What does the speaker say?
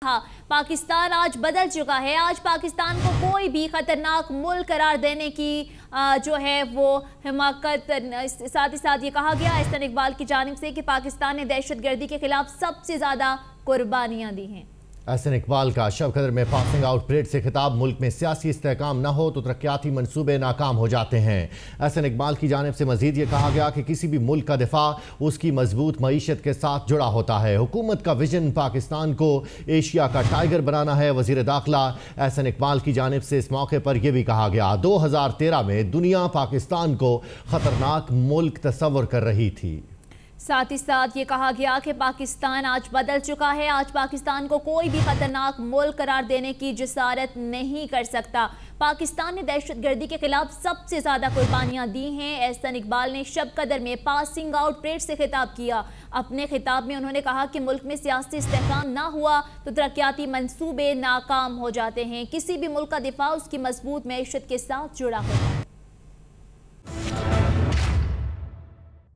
कहा पाकिस्तान आज बदल चुका है, आज पाकिस्तान को कोई भी खतरनाक मुल्क करार देने की जो है वो हिमाकत। साथ ही साथ ये कहा गया ahsan इकबाल की जानिब से कि पाकिस्तान ने दहशतगर्दी के खिलाफ सबसे ज़्यादा कुर्बानियाँ दी हैं। ahsan इकबाल का शबकदर में पासिंग आउट परेड से खिताब। मुल्क में सियासी इस्तेहकाम न हो तो तरक्याती मंसूबे नाकाम हो जाते हैं। ahsan इकबाल की जानिब से मजीद ये कहा गया कि किसी भी मुल्क का दिफा उसकी मजबूत मईशत के साथ जुड़ा होता है। हुकूमत का विजन पाकिस्तान को एशिया का टाइगर बनाना है। वज़ीर दाखिला ahsan इकबाल की जानिब से इस मौके पर यह भी कहा गया 2013 में दुनिया पाकिस्तान को ख़तरनाक मुल्क तस्वर कर रही थी। साथ ही साथ ये कहा गया कि पाकिस्तान आज बदल चुका है, आज पाकिस्तान को कोई भी खतरनाक मुल्क करार देने की जिसारत नहीं कर सकता। पाकिस्तान ने दहशतगर्दी के खिलाफ सबसे ज़्यादा कुर्बानियाँ दी हैं। ahsan इकबाल ने शबकदर में पासिंग आउट परेड से खिताब किया। अपने खिताब में उन्होंने कहा कि मुल्क में सियासी इस्तेहकाम ना हुआ तो तरक्याती मंसूबे नाकाम हो जाते हैं। किसी भी मुल्क का दिफा उसकी मजबूत मईशत के साथ जुड़ा होता है।